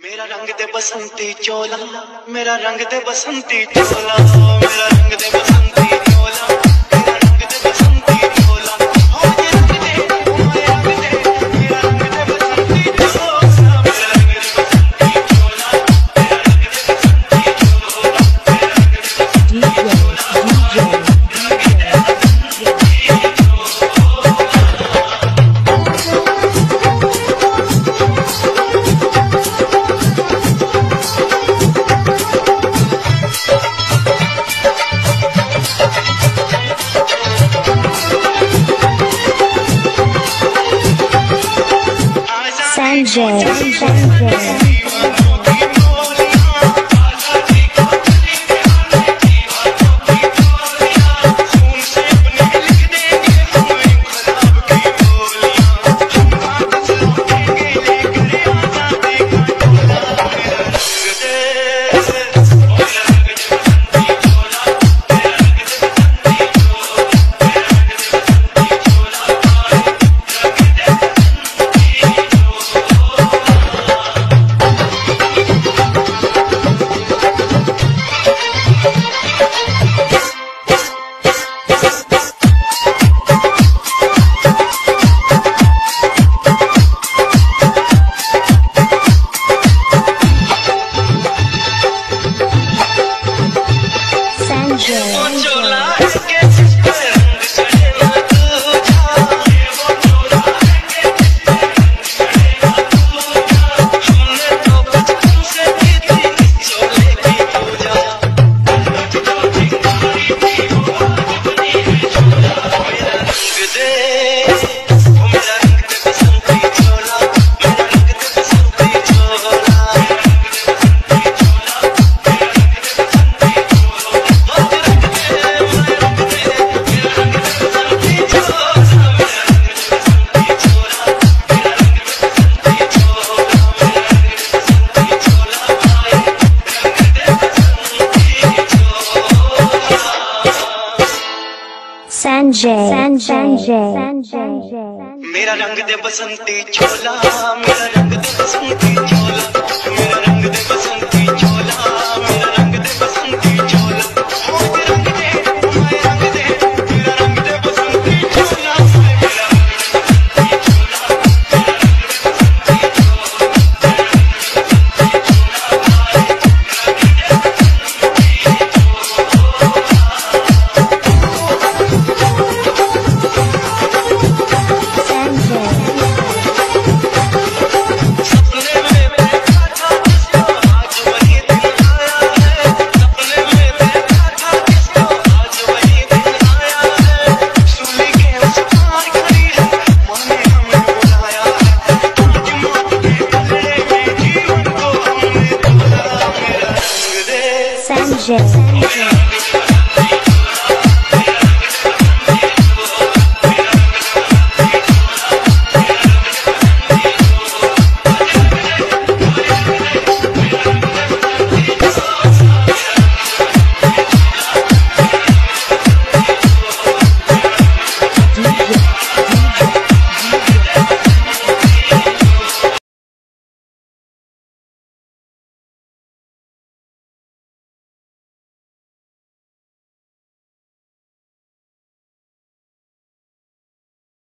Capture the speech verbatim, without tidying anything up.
मेरा रंग दे बसंती चोला, मेरा रंग दे बसंती चोला, मेरा रंग दे बसंती चोला, मेरा रंग दे बसंती चोला, हो ये रंग दे, ओ मेरा रंग दे, मेरा रंग दे बसंती चोला, मेरा रंग दे बसंती चोला, मेरा रंग दे बसंती चोला, मेरा रंग दे बसंती चोला, Sanjay, Sanjay. Sanjay, Sanjay, Sanjay. मेरा रंग दे बसंती चोला, मेरा रंग दे बसंती चोला, मेरा रंग दे बसंती चोला, मेरा रंग दे बसंती चोला, हो ये रंग दे, ओ मेरा रंग दे, मेरा रंग दे बसंती चोला, मेरा रंग दे बसंती चोला, मेरा रंग दे बसंती चोला, मेरा रंग दे Sanjay.